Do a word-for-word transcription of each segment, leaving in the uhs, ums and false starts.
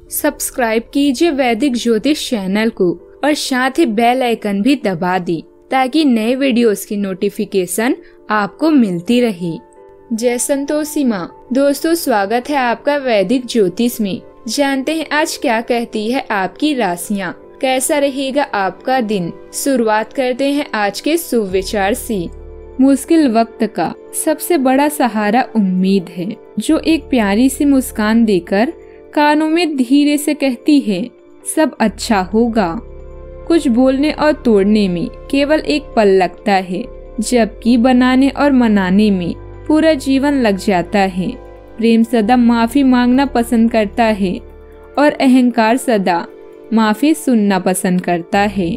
Subscribe कीजिए वैदिक ज्योतिष चैनल को और साथ ही बेल आइकन भी दबा दी ताकि नए वीडियोस की नोटिफिकेशन आपको मिलती रहे। जय संतोषी माँ। दोस्तों, स्वागत है आपका वैदिक ज्योतिष में। जानते हैं आज क्या कहती है आपकी राशियाँ, कैसा रहेगा आपका दिन। शुरुआत करते हैं आज के सुविचार से। मुश्किल वक्त का सबसे बड़ा सहारा उम्मीद है, जो एक प्यारी सी मुस्कान देकर कानों में धीरे से कहती है सब अच्छा होगा। कुछ बोलने और तोड़ने में केवल एक पल लगता है, जबकि बनाने और मनाने में पूरा जीवन लग जाता है। प्रेम सदा माफी मांगना पसंद करता है और अहंकार सदा माफी सुनना पसंद करता है।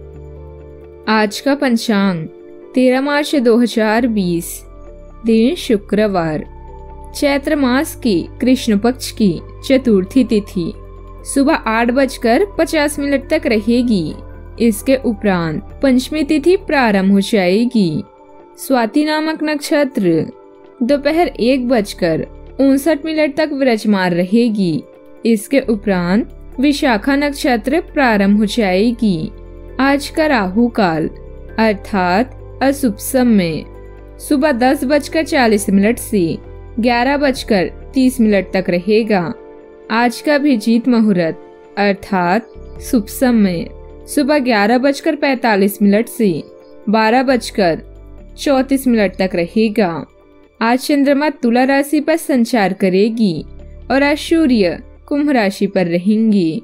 आज का पंचांग तेरह मार्च दो हजार बीस, दिन शुक्रवार, चैत्र मास की कृष्ण पक्ष की चतुर्थी तिथि सुबह आठ बजकर पचास मिनट तक रहेगी। इसके उपरांत पंचमी तिथि प्रारंभ हो जाएगी। स्वाति नामक नक्षत्र दोपहर एक बजकर उनसठ मिनट तक विराजमान रहेगी। इसके उपरांत विशाखा नक्षत्र प्रारंभ हो जाएगी। आज का राहु काल अर्थात अशुभ समय सुबह दस बजकर चालीस मिनट से ग्यारह बजकर तीस मिनट तक रहेगा। आज का अभिजीत मुहूर्त अर्थात शुभ समय सुबह ग्यारह बजकर पैतालीस मिनट से बारह बजकर चौतीस मिनट तक रहेगा। आज चंद्रमा तुला राशि पर संचार करेगी और आज सूर्य कुंभ राशि पर रहेंगी।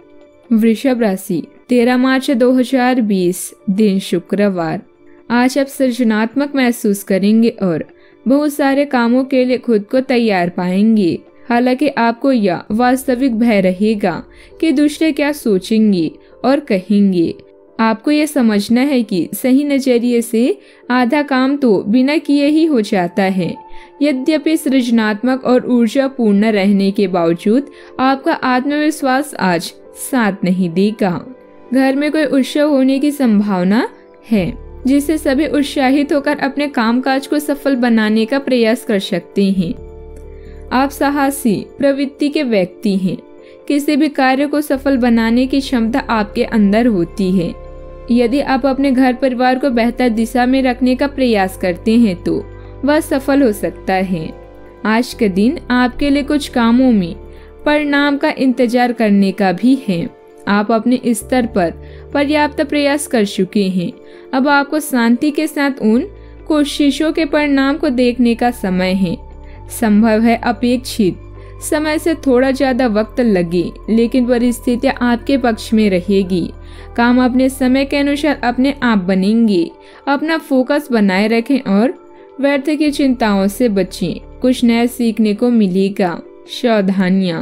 वृषभ राशि तेरह मार्च दो हजार बीस, दिन शुक्रवार। आज आप सृजनात्मक महसूस करेंगे और बहुत सारे कामों के लिए खुद को तैयार पाएंगे। हालांकि आपको यह वास्तविक भय रहेगा कि दूसरे क्या सोचेंगे और कहेंगे। आपको यह समझना है कि सही नजरिए से आधा काम तो बिना किए ही हो जाता है। यद्यपि सृजनात्मक और ऊर्जा पूर्ण रहने के बावजूद आपका आत्मविश्वास आज साथ नहीं देगा। घर में कोई उत्सव होने की संभावना है, जिससे सभी उत्साहित होकर अपने कामकाज को सफल बनाने का प्रयास कर सकते हैं। आप साहसी प्रवृत्ति के व्यक्ति हैं। किसी भी कार्य को सफल बनाने की क्षमता आपके अंदर होती है। यदि आप अपने घर परिवार को बेहतर दिशा में रखने का प्रयास करते हैं तो वह सफल हो सकता है। आज का दिन आपके लिए कुछ कामों में परिणाम का इंतजार करने का भी है। आप अपने स्तर पर पर्याप्त प्रयास कर चुके हैं। अब आपको शांति के साथ उन कोशिशों के परिणाम को देखने का समय है। संभव है अपेक्षित समय से थोड़ा ज्यादा वक्त लगे, लेकिन परिस्थितियां आपके पक्ष में रहेगी। काम अपने समय के अनुसार अपने आप बनेंगे। अपना फोकस बनाए रखें और व्यर्थ की चिंताओं से बचें। कुछ नया सीखने को मिलेगा। सावधानियां।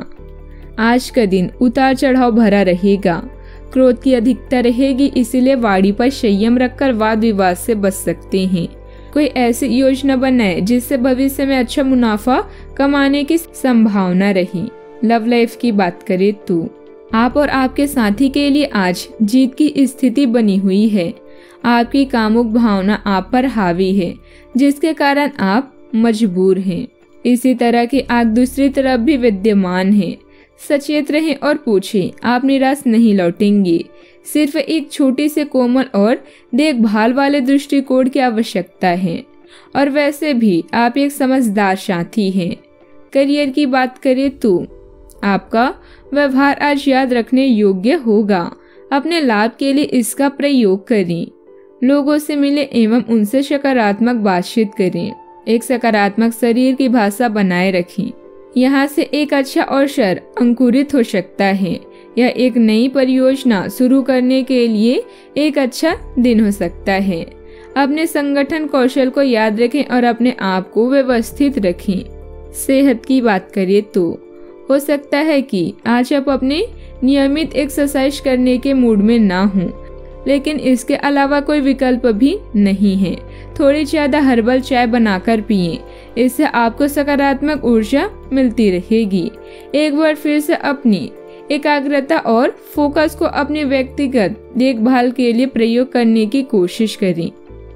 आज का दिन उतार चढ़ाव भरा रहेगा। क्रोध की अधिकता रहेगी, इसलिए वाणी पर संयम रखकर वाद विवाद से बच सकते हैं। कोई ऐसी योजना बनाए जिससे भविष्य में अच्छा मुनाफा कमाने की संभावना रहे। लव लाइफ की बात करें तो आप और आपके साथी के लिए आज जीत की स्थिति बनी हुई है। आपकी कामुक भावना आप पर हावी है, जिसके कारण आप मजबूर हैं। इसी तरह की आग दूसरी तरफ भी विद्यमान है। सचेत रहें और पूछें, आप निराश नहीं लौटेंगे। सिर्फ एक छोटी से कोमल और देखभाल वाले दृष्टिकोण की आवश्यकता है। और वैसे भी आप एक समझदार साथी हैं। करियर की बात करें तो आपका व्यवहार आज याद रखने योग्य होगा। अपने लाभ के लिए इसका प्रयोग करें। लोगों से मिले एवं उनसे सकारात्मक बातचीत करें। एक सकारात्मक शरीर की भाषा बनाए रखें। यहाँ से एक अच्छा अवसर अंकुरित हो सकता है। यह एक नई परियोजना शुरू करने के लिए एक अच्छा दिन हो सकता है। अपने संगठन कौशल को याद रखें और अपने आप को व्यवस्थित रखें। सेहत की बात करें तो हो सकता है कि आज आप अपने नियमित एक्सरसाइज करने के मूड में ना हों, लेकिन इसके अलावा कोई विकल्प भी नहीं है। थोड़ी ज्यादा हर्बल चाय बनाकर पिएं। इससे आपको सकारात्मक ऊर्जा मिलती रहेगी। एक बार फिर से अपनी एकाग्रता और फोकस को अपने व्यक्तिगत देखभाल के लिए प्रयोग करने की कोशिश करें।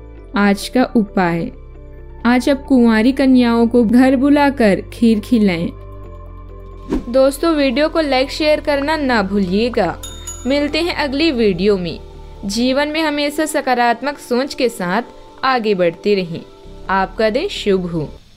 आज का उपाय, आज आप कुंवारी कन्याओं को घर बुलाकर खीर खिलाएं। दोस्तों वीडियो को लाइक शेयर करना ना भूलिएगा। मिलते हैं अगली वीडियो में। जीवन में हमेशा सकारात्मक सोच के साथ आगे बढ़ते रहें। आपका दिन शुभ हो।